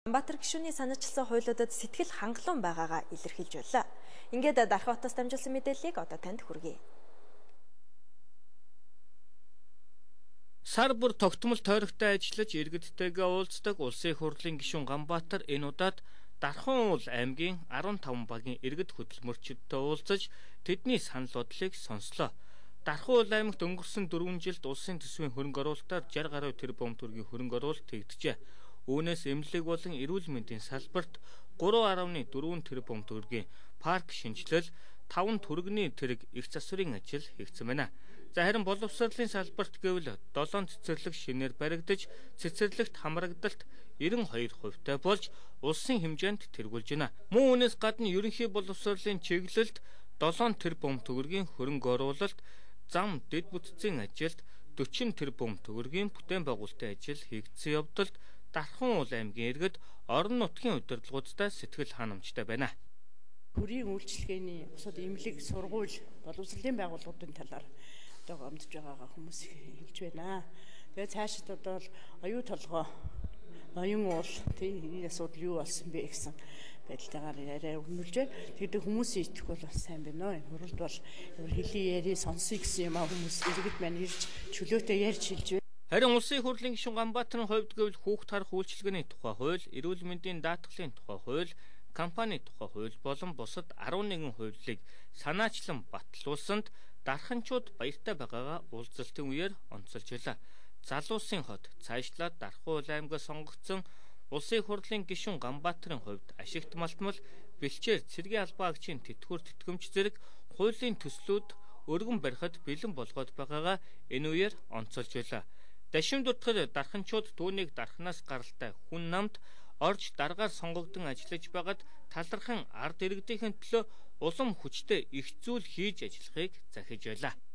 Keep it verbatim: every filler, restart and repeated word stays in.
Улаанбаатар гишүүний санаачилсан хуулиудад сэтгэл хангалуун байгаагаа илэрхийлж байлаа. Ингээд Дархавтаас дамжуулсан мэдээллийг одоо танд хүргэе. Сар бүр тогтмол тойрогтой ажиллаж иргэдтэйгээ уулздаг Улсын их хурлын гишүүн Ганбаатар энэ удаад Дархан уул аймгийн арван таван багийн иргэд хөдөлмөрчдтэй уулзаж тэдний санал бодлыг сонслоо. Дархан уул аймагт өнгөрсөн дөрвөн жилд улсын төсвийн хөрөнгө оруулалтаар шарх гаруй тэрбум төгрөгийн хөрөнгө оруулалт хийгджээ. Үүнээс эмнэлэг болон эрүүл мэндийн салбарт гурван арван дөрвөн тэрбум төгрөгийн парк шинжилэл, таван түргэний тэрэг их засварын ажил хийгдсэн байна. За харин боловсролын салбарт гэвэл долоон цэцэрлэг шинээр баригдаж, цэцэрлэгт хамрагдалт девяносто two хувьтай болж улсын хэмжээнд тэргүүлж байна. Мөн үүнээс гадна ерөнхий боловсролын чиглэлд долоон тэрбум төгрөгийн хөрөнгө оруулалт, зам дэд бүтцийн ажилд forty тэрбум төгрөгийн бүтээн байгуулалтын ажил хийгдсэн явдалд Дархан уул аймгийн иргэд орон нутгийн удирдлагуудтай сэтгэл ханамжтай байна. Хүрийн үйлчилгээний бусад эмнэлэг, сургууль, боловсролын байгууллагуудын талаар одоо гомдж байгаагаа хүмүүс хэлж байна. Тэгээд цаашид одоо оюу толгой, ноён уул тийм асуудал юу болсон бэ гэсэн байдлаар яриа өрнүүлж байна. Тэгээд хүмүүсийн итгэх бол сайн байна. Энэ хуралд бол хэлий яри сонсъё гэсэн юм а хүмүүс иргэд маань ирж чөлөөтэй ярьж хэлж байна. Харин Улсын их хурлын гишүүн Ганбаатарын хувьд гэвэл хүүхд харах үйлчилгээний тухай хууль, эрүүл мэндийн даатгалын тухай хууль, компани тухай хууль болон бусад арван нэгэн хуулийг санаачлан батлуулсанд дарханчууд баяртай байгаагаа уулзалтын үеэр онцолж байлаа. Залуусын хот цаашлаад Дархан уул аймгаас сонгогдсон Улсын их хурлын гишүүн Ганбаатарын хувьд ашигт малтмал, бэлчээр, цэргийн албан агчийн тэтгэвэр тэтгэмж зэрэг хуулийн төслүүд өргөн барихад бэлэн болгоод байгаагаа энэ үеэр онцолж байлаа. Дашим дутгал дарханчууд түүнийг дарханаас гаралтай хүн намд орж даргаар сонгогдсон ажиллаж байгаад талархан ард иргэдийн төлөө улам хүчтэй их зүйл хийж ажиллахыг захиж байлаа.